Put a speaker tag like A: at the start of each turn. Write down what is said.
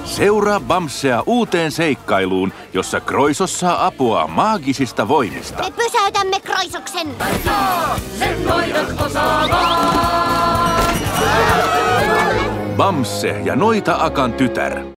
A: Seuraa Bamsea uuteen seikkailuun, jossa Kroisos saa apua maagisista voimista.
B: Me pysäytämme Kroisoksen!
C: Sen noidat osaavat!
A: Bamse ja Noita-Akan tytär.